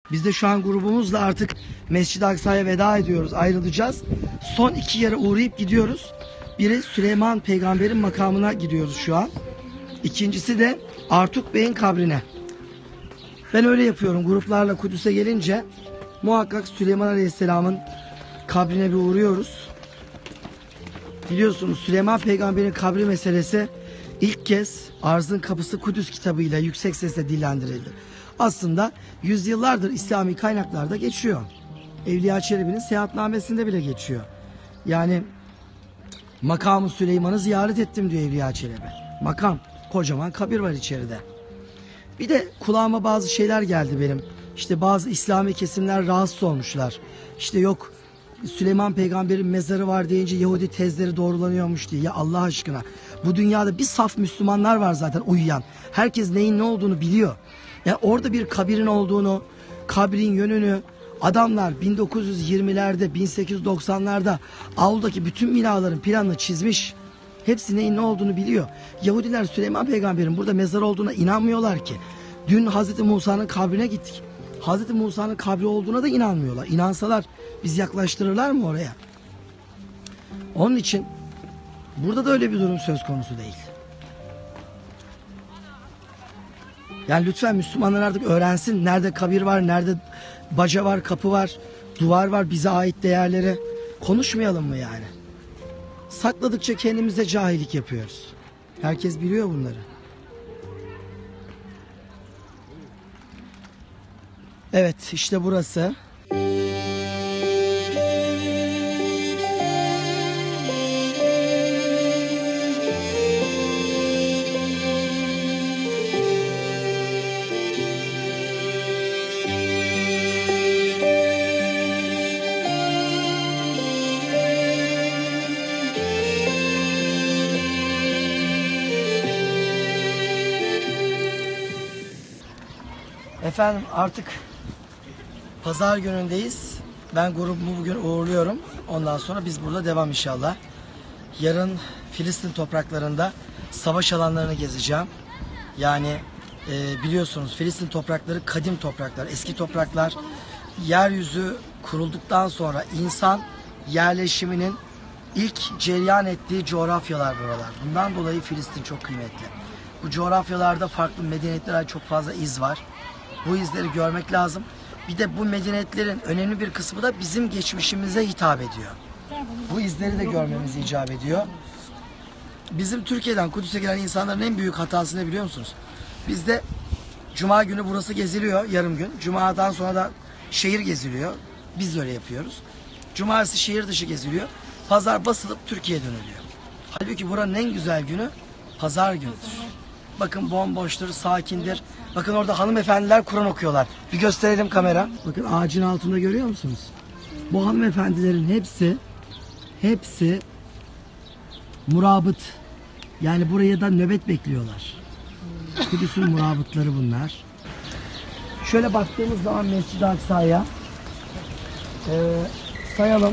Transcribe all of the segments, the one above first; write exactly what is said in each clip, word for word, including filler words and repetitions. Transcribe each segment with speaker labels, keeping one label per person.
Speaker 1: Biz de şu an grubumuzla artık Mescid-i Aksa'ya veda ediyoruz, ayrılacağız. Son iki yere uğrayıp gidiyoruz. Biri Süleyman Peygamber'in makamına gidiyoruz şu an. İkincisi de Artuk Bey'in kabrine. Ben öyle yapıyorum. Gruplarla Kudüs'e gelince muhakkak Süleyman Aleyhisselam'ın kabrine bir uğruyoruz. Biliyorsunuz Süleyman Peygamber'in kabri meselesi ilk kez Arzın Kapısı Kudüs kitabıyla yüksek sesle dillendirildi. Aslında yüzyıllardır İslami kaynaklarda geçiyor. Evliya Çelebi'nin seyahatnamesinde bile geçiyor. Yani makamı Süleyman'ı ziyaret ettim diyor Evliya Çelebi. Makam, kocaman kabir var içeride. Bir de kulağıma bazı şeyler geldi benim. İşte bazı İslami kesimler rahatsız olmuşlar. İşte yok Süleyman Peygamber'in mezarı var deyince Yahudi tezleri doğrulanıyormuş diye. Ya Allah aşkına, bu dünyada bir saf Müslümanlar var zaten uyuyan. Herkes neyin ne olduğunu biliyor. Yani orada bir kabirin olduğunu, kabrin yönünü adamlar bin dokuz yüz yirmilerde, bin sekiz yüz doksanlarda avludaki bütün binaların planını çizmiş. Hepsi neyin ne olduğunu biliyor. Yahudiler Süleyman Peygamber'in burada mezar olduğuna inanmıyorlar ki. Dün Hazreti Musa'nın kabrine gittik. Hazreti Musa'nın kabri olduğuna da inanmıyorlar. İnansalar biz yaklaştırırlar mı oraya? Onun için burada da öyle bir durum söz konusu değil. Yani lütfen Müslümanlar artık öğrensin nerede kabir var, nerede baca var, kapı var, duvar var, bize ait değerleri. Konuşmayalım mı yani? Sakladıkça kendimize cahillik yapıyoruz. Herkes biliyor bunları. Evet, işte burası. Efendim artık pazar günündeyiz. Ben grubumu bugün uğurluyorum. Ondan sonra biz burada devam inşallah. Yarın Filistin topraklarında savaş alanlarını gezeceğim. Yani e, biliyorsunuz Filistin toprakları kadim topraklar, eski topraklar. Yeryüzü kurulduktan sonra insan yerleşiminin ilk cereyan ettiği coğrafyalar buralar. Bundan dolayı Filistin çok kıymetli. Bu coğrafyalarda farklı medeniyetlere çok fazla iz var. Bu izleri görmek lazım. Bir de bu medeniyetlerin önemli bir kısmı da bizim geçmişimize hitap ediyor. Bu izleri de görmemiz icap ediyor. Bizim Türkiye'den Kudüs'e gelen insanların en büyük hatası ne biliyor musunuz? Bizde Cuma günü burası geziliyor, yarım gün. Cuma'dan sonra da şehir geziliyor. Biz de öyle yapıyoruz. Cumartesi şehir dışı geziliyor. Pazar basılıp Türkiye'ye dönülüyor. Halbuki buranın en güzel günü pazar günüdür. Bakın bomboştur, sakindir. Bakın orada hanımefendiler Kur'an okuyorlar. Bir gösterelim kamera. Bakın ağacın altında görüyor musunuz? Bu hanımefendilerin hepsi hepsi murabıt. Yani buraya da nöbet bekliyorlar. Kudüs'ün murabıtları bunlar. Şöyle baktığımız zaman Mescid-i Aksa'ya e, sayalım.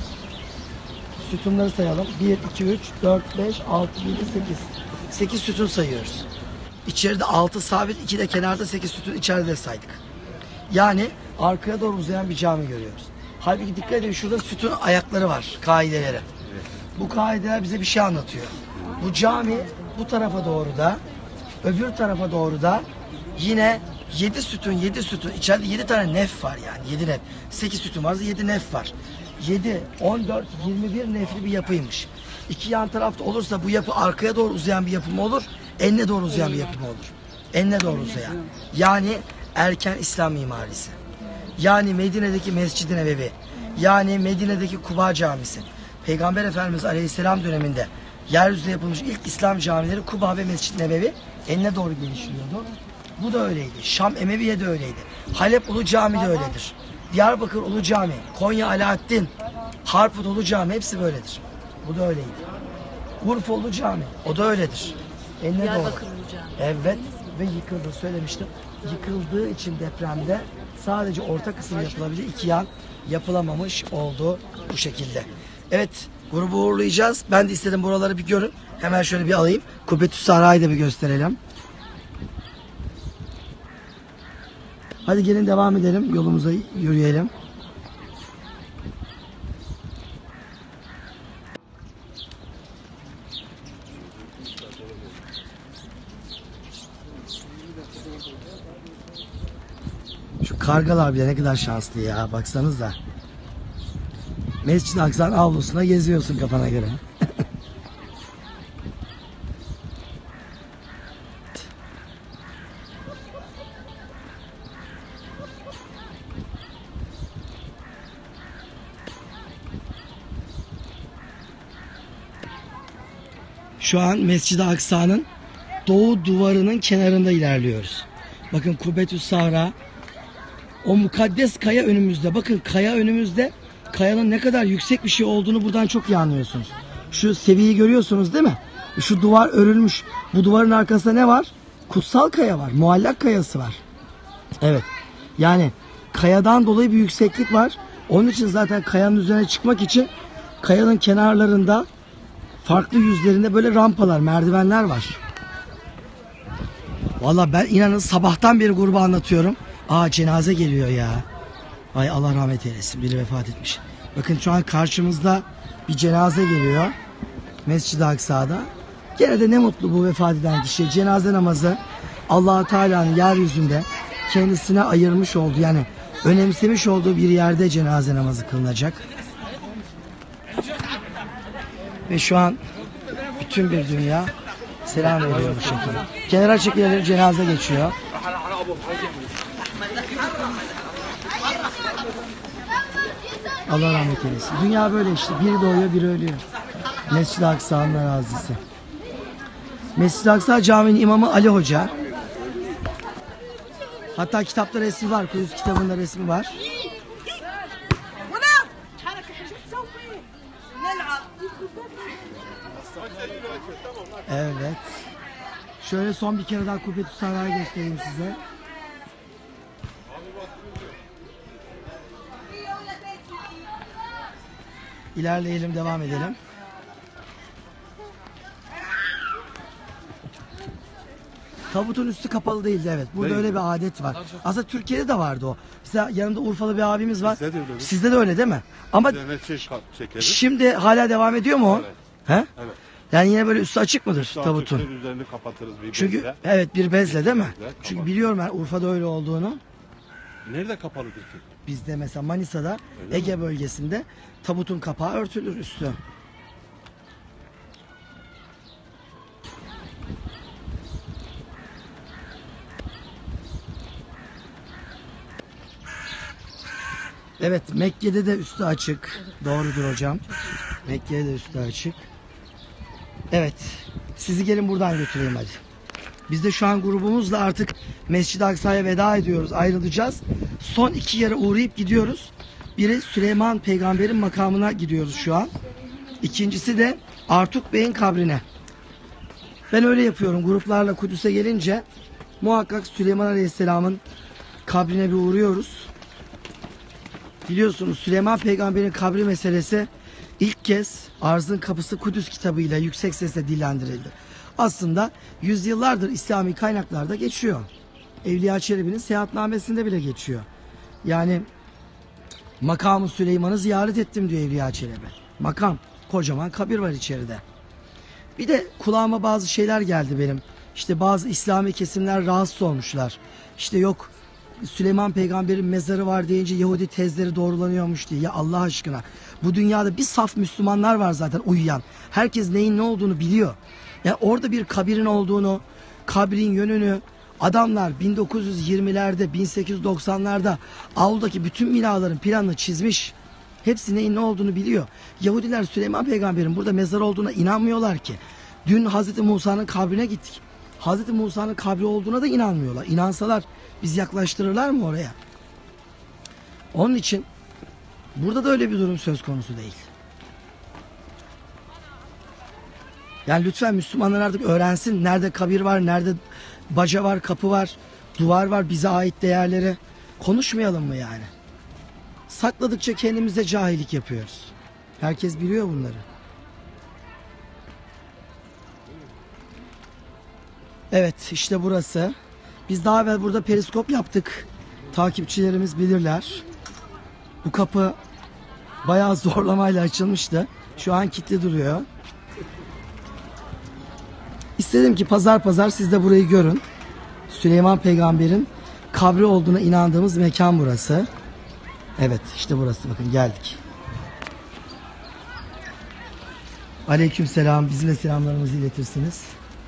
Speaker 1: Sütunları sayalım. bir, iki, üç, dört, beş, altı, yedi, sekiz. sekiz sütun sayıyoruz. İçeride altı sabit, iki de kenarda sekiz sütun içeride de saydık. Yani arkaya doğru uzayan bir cami görüyoruz. Halbuki dikkat edin şurada sütun ayakları var, kaideleri. Evet. Bu kaideler bize bir şey anlatıyor. Bu cami bu tarafa doğru da, öbür tarafa doğru da yine yedi sütun, yedi sütun, içeride yedi tane nef var yani, yedi nef. sekiz sütun varsa yedi nef var. yedi, on dört, yirmi bir nefli bir yapıymış. İki yan tarafta olursa bu yapı arkaya doğru uzayan bir yapı mı olur? Enine doğru uzayan bir yapı mı olur? Enine doğru uzayan. Yani erken İslam mimarisi. Yani Medine'deki Mescid-i Nebevi. Yani Medine'deki Kuba Camisi. Peygamber Efendimiz Aleyhisselam döneminde yeryüzünde yapılmış ilk İslam camileri Kuba ve Mescid-i Nebevi enine doğru gelişiyordu. Bu da öyleydi. Şam Emeviye de öyleydi. Halep Ulu Cami de öyledir. Diyarbakır Ulu Cami, Konya Alaaddin, Harput Ulu Cami hepsi böyledir. Bu da öyleydi. Urfa Ulu Cami, o da öyledir. Enine doğru. Evet ve yıkıldı, söylemiştim. Yıkıldığı için depremde sadece orta kısım yapılabilir, iki yan yapılamamış oldu bu şekilde. Evet, grubu uğurlayacağız. Ben de istedim buraları bir görün. Hemen şöyle bir alayım. Kubbetü Saray'ı da bir gösterelim. Hadi gelin devam edelim. Yolumuza yürüyelim. Şu kargalar bile ne kadar şanslı ya. Baksanıza. Mescid-i Aksa'nın avlusuna geziyorsun kafana göre. Şu an Mescid-i Aksa'nın doğu duvarının kenarında ilerliyoruz. Bakın Kubbetü's Sahra. O mukaddes kaya önümüzde. Bakın kaya önümüzde. Kayanın ne kadar yüksek bir şey olduğunu buradan çok iyi anlıyorsunuz. Şu seviyeyi görüyorsunuz değil mi? Şu duvar örülmüş. Bu duvarın arkasında ne var? Kutsal kaya var. Muallak kayası var. Evet. Yani kayadan dolayı bir yükseklik var. Onun için zaten kayanın üzerine çıkmak için kayanın kenarlarında farklı yüzlerinde böyle rampalar, merdivenler var. Vallahi ben inanın sabahtan beri gruba anlatıyorum. Aa cenaze geliyor ya. Ay Allah rahmet eylesin. Biri vefat etmiş. Bakın şu an karşımızda bir cenaze geliyor. Mescid-i Aksa'da. Gene de ne mutlu bu vefat eden kişiye. Cenaze namazı Allah-u Teala'nın yeryüzünde kendisine ayırmış olduğu, yani önemsemiş olduğu bir yerde cenaze namazı kılınacak. Ve şu an bütün bir dünya selam veriyor bu şekilde. Kenara çekilelim, cenaze geçiyor. Allah rahmet eylesin. Dünya böyle işte. Biri doğuyor, biri ölüyor. Mescid-i Aksa'nın arazisi. Mescid-i Aksa Camii'nin imamı Ali Hoca. Hatta kitapta resmi var. Kudüs kitabında resmi var. Evet. Şöyle son bir kere daha Kubbetü's Sahra'yı göstereyim size. İlerleyelim, devam edelim. Tabutun üstü kapalı değildi, evet. Burada değil öyle mi? Bir adet var. Aslında Türkiye'de de vardı o. Mesela yanımda Urfalı bir abimiz var. Sizde de öyle. Sizde de öyle değil mi? Ama şimdi hala devam ediyor mu o? Evet. He? Evet. Yani yine böyle üstü açık mıdır üstü tabutun?
Speaker 2: Üzerini kapatırız bir
Speaker 1: Çünkü
Speaker 2: bezle.
Speaker 1: Evet, bir bezle değil mi?
Speaker 2: Bezle,
Speaker 1: çünkü biliyorum ben Urfa'da öyle olduğunu.
Speaker 2: Nerede kapalıdır ki?
Speaker 1: Bizde mesela Manisa'da, öyle Ege mi? Bölgesinde tabutun kapağı örtülür üstü. Evet, Mekke'de de üstü açık. Doğrudur hocam. Mekke'de de üstü açık. Evet, sizi gelin buradan götüreyim hadi. Biz de şu an grubumuzla artık Mescid-i Aksa'ya veda ediyoruz, ayrılacağız. Son iki yere uğrayıp gidiyoruz. Biri Süleyman Peygamber'in makamına gidiyoruz şu an. İkincisi de Artuk Bey'in kabrine. Ben öyle yapıyorum, gruplarla Kudüs'e gelince muhakkak Süleyman Aleyhisselam'ın kabrine bir uğruyoruz. Biliyorsunuz Süleyman Peygamber'in kabri meselesi ilk kez Arzın Kapısı Kudüs kitabıyla yüksek sesle dillendirildi. Aslında yüzyıllardır İslami kaynaklarda geçiyor. Evliya Çelebi'nin seyahatnamesinde bile geçiyor. Yani makamı Süleyman'ı ziyaret ettim diyor Evliya Çelebi. Makam, kocaman kabir var içeride. Bir de kulağıma bazı şeyler geldi benim. İşte bazı İslami kesimler rahatsız olmuşlar. İşte yok Süleyman Peygamber'in mezarı var deyince Yahudi tezleri doğrulanıyormuş diye. Ya Allah aşkına, bu dünyada bir saf Müslümanlar var zaten uyuyan. Herkes neyin ne olduğunu biliyor. Yani orada bir kabirin olduğunu, kabrin yönünü adamlar bin dokuz yüz yirmilerde, bin sekiz yüz doksanlarda avludaki bütün binaların planını çizmiş. Hepsi neyin ne olduğunu biliyor. Yahudiler Süleyman Peygamber'in burada mezar olduğuna inanmıyorlar ki. Dün Hazreti Musa'nın kabrine gittik. Hazreti Musa'nın kabri olduğuna da inanmıyorlar. İnansalar biz yaklaştırırlar mı oraya? Onun için burada da öyle bir durum söz konusu değil. Yani lütfen Müslümanlar artık öğrensin nerede kabir var, nerede baca var, kapı var, duvar var, bize ait değerleri. Konuşmayalım mı yani? Sakladıkça kendimize cahillik yapıyoruz. Herkes biliyor bunları. Evet, işte burası. Biz daha evvel burada periskop yaptık. takipçilerimiz bilirler. Bu kapı bayağı zorlamayla açılmıştı. Şu an kilitli duruyor. İstedim ki pazar pazar siz de burayı görün. Süleyman Peygamber'in kabri olduğuna inandığımız mekan burası. Evet, işte burası. Bakın geldik. Aleykümselam. Bizim de selamlarımızı iletirsiniz.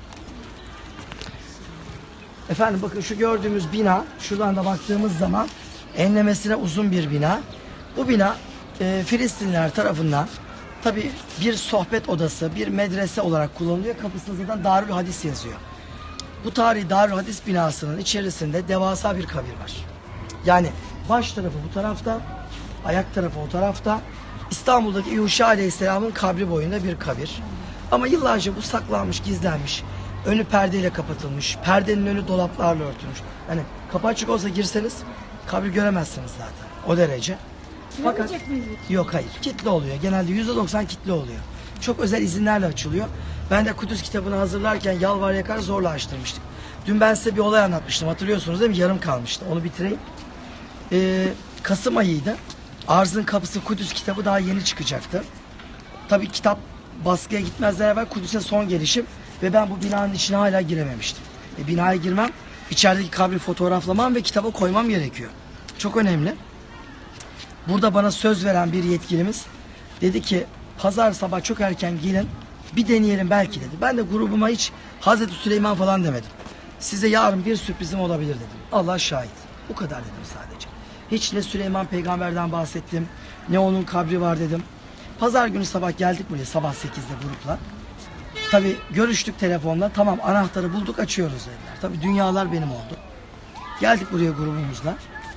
Speaker 1: Efendim bakın şu gördüğümüz bina, şuradan da baktığımız zaman enlemesine uzun bir bina. Bu bina e, Filistinliler tarafından tabi bir sohbet odası, bir medrese olarak kullanılıyor. Kapısında zaten Darül Hadis yazıyor. Bu tarihi Darül Hadis binasının içerisinde devasa bir kabir var. Yani baş tarafı bu tarafta, ayak tarafı o tarafta. İstanbul'daki Yuşa Aleyhisselam'ın kabri boyunda bir kabir. Ama yıllarca bu saklanmış, gizlenmiş. Önü perdeyle kapatılmış. Perdenin önü dolaplarla örtülmüş. Yani kapı açık olsa girseniz kabir göremezsiniz zaten. O derece. Fakat yok hayır. Kilitli oluyor. Genelde yüzde doksan kilitli oluyor. Çok özel izinlerle açılıyor. Ben de Kudüs kitabını hazırlarken yalvar yakar zorla açtırmıştık. Dün ben size bir olay anlatmıştım. Hatırlıyorsunuz değil mi? Yarım kalmıştı. Onu bitireyim. Ee, Kasım ayıydı. Arzın Kapısı Kudüs kitabı daha yeni çıkacaktı. Tabii kitap baskıya gitmezden evvel Kudüs'e son gelişim ve ben bu binanın içine hala girememiştim. E, binaya girmem, içerideki kabri fotoğraflamam ve kitaba koymam gerekiyor. Çok önemli. Burada bana söz veren bir yetkilimiz dedi ki pazar sabah çok erken gelin bir deneyelim belki dedi. Ben de grubuma hiç Hazreti Süleyman falan demedim. Size yarın bir sürprizim olabilir dedim. Allah şahit. Bu kadar dedim sadece. Hiç ne Süleyman peygamberden bahsettim, ne onun kabri var dedim. Pazar günü sabah geldik buraya sabah sekizde grupla. Tabii görüştük telefonla. Tamam anahtarı bulduk açıyoruz dediler. Tabii dünyalar benim oldu. Geldik buraya grubumuzla.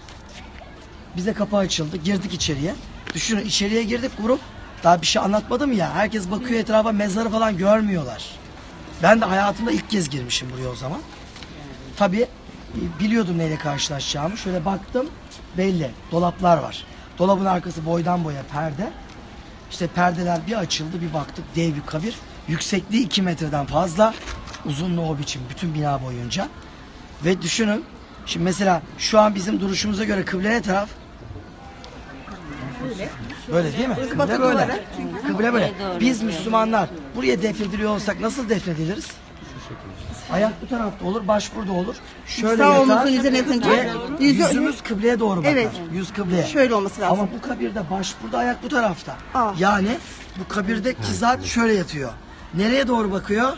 Speaker 1: Bize kapı açıldı. Girdik içeriye. Düşünün içeriye girdik grup. Daha bir şey anlatmadım ya. Herkes bakıyor etrafa mezarı falan görmüyorlar. Ben de hayatımda ilk kez girmişim buraya o zaman. Tabii biliyordum neyle karşılaşacağımı. Şöyle baktım belli. Dolaplar var. Dolabın arkası boydan boya perde. İşte perdeler bir açıldı bir baktık dev bir kabir. Yüksekliği iki metreden fazla. Uzunluğu o biçim bütün bina boyunca. Ve düşünün. Şimdi mesela şu an bizim duruşumuza göre kıble ne taraf?
Speaker 3: Böyle.
Speaker 1: Böyle değil mi? Kıble böyle. Kıble böyle. Biz Müslümanlar buraya defnediliyor olsak nasıl defnediliriz? Ayak bu tarafta olur, baş burada olur. Şöyle
Speaker 3: Sağ
Speaker 1: yatar
Speaker 3: omuzun üzerine yatınca
Speaker 1: ve
Speaker 3: yüzü-
Speaker 1: yüzümüz kıbleye doğru bakar.
Speaker 3: Evet.
Speaker 1: Yüz kıbleye.
Speaker 3: Şöyle olması lazım.
Speaker 1: Ama bu kabirde baş burada, ayak bu tarafta.
Speaker 3: Aa.
Speaker 1: Yani bu kabirdeki zat şöyle yatıyor. Nereye doğru bakıyor?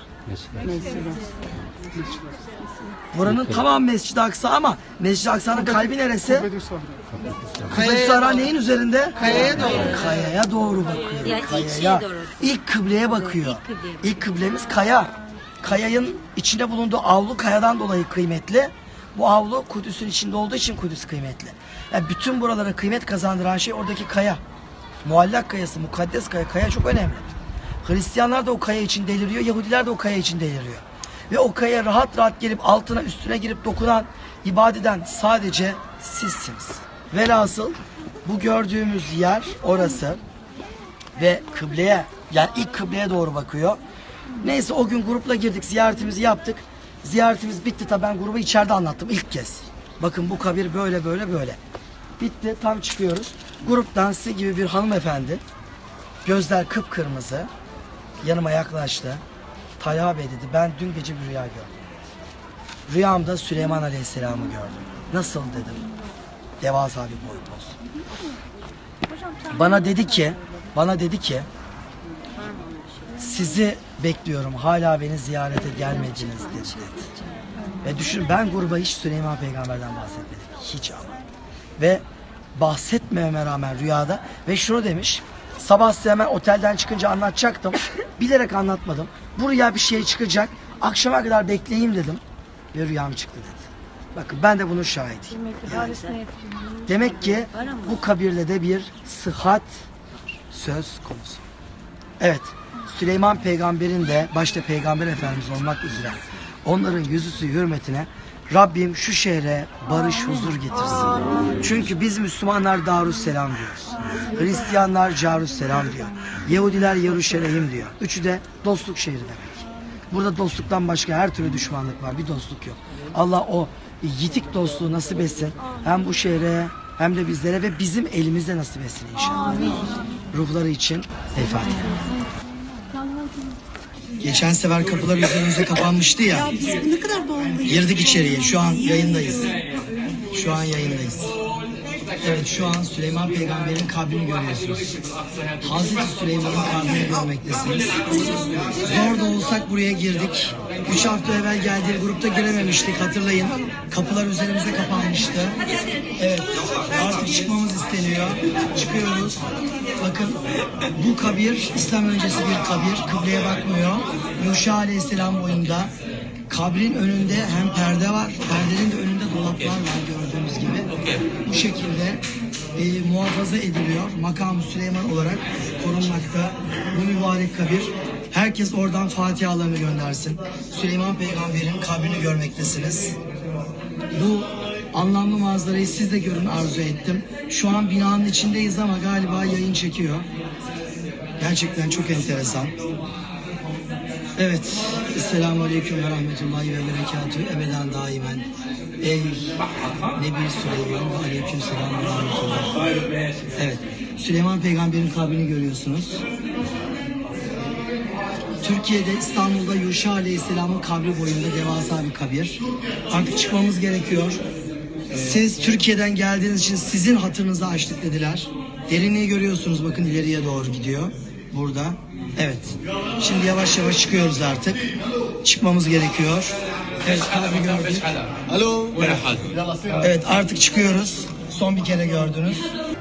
Speaker 1: Buranın tamam Mescid-i Aksa ama Mescid-i Aksa'nın kalbi neresi? Kıble Sahra neyin üzerinde? Kayaya doğru. Kayaya doğru bakıyor.
Speaker 4: Yani ilk
Speaker 1: Kayaya.
Speaker 4: şeye doğru.
Speaker 1: İlk kıbleye bakıyor.
Speaker 4: İlk kıbleye.
Speaker 1: İlk kıblemiz kaya. Kayanın içinde bulunduğu avlu kayadan dolayı kıymetli. Bu avlu Kudüs'ün içinde olduğu için Kudüs kıymetli. Yani bütün buralara kıymet kazandıran şey oradaki kaya. Muallak kayası, mukaddes kaya. Kaya çok önemli. Hristiyanlar da o kaya için deliriyor, Yahudiler de o kaya için deliriyor. Ve o kaya rahat rahat gelip altına üstüne girip dokunan, ibadet eden sadece sizsiniz. Velhasıl bu gördüğümüz yer orası ve kıbleye, yani ilk kıbleye doğru bakıyor. Neyse o gün grupla girdik, ziyaretimizi yaptık. Ziyaretimiz bitti tabi ben grubu içeride anlattım ilk kez. Bakın bu kabir böyle böyle böyle. Bitti tam çıkıyoruz. Gruptan size gibi bir hanımefendi, gözler kıpkırmızı, yanıma yaklaştı. Talha Bey dedi ben dün gece bir rüya gördüm. Rüyamda Süleyman Aleyhisselam'ı gördüm. Nasıl dedim. Devasa bir boy poz. Bana dedi ki, bana dedi ki sizi bekliyorum. Hala beni ziyarete gelmediniz dedi. Ve düşün ben gruba hiç Süleyman Peygamber'den bahsetmedim. Hiç ama. Ve bahsetmeme rağmen rüyada ve şunu demiş. Sabah size hemen otelden çıkınca anlatacaktım. Bilerek anlatmadım. Bu rüya bir şey çıkacak. Akşama kadar bekleyeyim dedim. Ve rüyam çıktı dedi. Bakın ben de bunun şahidiyim. Yani. Demek ki bu kabirde de bir sıhhat söz konusu. Evet. Süleyman peygamberin de başta peygamber efendimiz olmak üzere onların yüzüsü hürmetine Rabbim şu şehre barış huzur getirsin. Çünkü biz Müslümanlar Darüsselam diyoruz. Hristiyanlar Carüsselam diyor. Yahudiler Yeruşalayim diyor. Üçü de dostluk şehri demek. Burada dostluktan başka her türlü düşmanlık var. Bir dostluk yok. Allah o yitik dostluğu nasip etsin. Hem bu şehre hem de bizlere ve bizim elimizde nasip etsin inşallah. Ruhları için El Fatiha. Geçen sefer kapılar üzerimize kapanmıştı ya.
Speaker 3: Ne kadar bağlı.
Speaker 1: Girdik içeriye. Şu an yayındayız. Şu an yayındayız. Evet, şu an Süleyman Peygamber'in kabrini görüyorsunuz. Hazreti Süleyman'ın kabrini görmektesiniz. Zor da olsak buraya girdik. Üç hafta evvel geldiği grupta girememiştik, hatırlayın. Kapılar üzerimize kapanmıştı. Evet, artık çıkmamız isteniyor. Çıkıyoruz. Bakın, bu kabir İslam öncesi bir kabir. Kıbleye bakmıyor. Yuşa Aleyhisselam boyunda. Kabrin önünde hem perde var, perdenin de önünde dolaplar var gördüğünüz gibi. Bu şekilde e, muhafaza ediliyor. Makam-ı Süleyman olarak korunmakta bu mübarek kabir. Herkes oradan fatihalarını göndersin. Süleyman Peygamber'in kabrini görmektesiniz. Bu anlamlı manzarayı siz de görün arzu ettim. Şu an binanın içindeyiz ama galiba yayın çekiyor. Gerçekten çok enteresan. Evet. Esselamu Aleyküm ve Rahmetullahi ve Berekatühü. Ebeden daimen. Ey Nebi Süleyman ve Aleyküm Selam ve Rahmetullah. Evet. Süleyman Peygamber'in kabrini görüyorsunuz. Türkiye'de İstanbul'da Yuşa Aleyhisselam'ın kabri boyunda devasa bir kabir. Artık çıkmamız gerekiyor. Siz Türkiye'den geldiğiniz için sizin hatırınızı açtık dediler. Derinliği görüyorsunuz, bakın ileriye doğru gidiyor. Burada. Evet. Şimdi yavaş yavaş çıkıyoruz artık. Çıkmamız gerekiyor. Evet, kabri gördük.
Speaker 2: Alo.
Speaker 1: Evet, artık çıkıyoruz. Son bir kere gördünüz.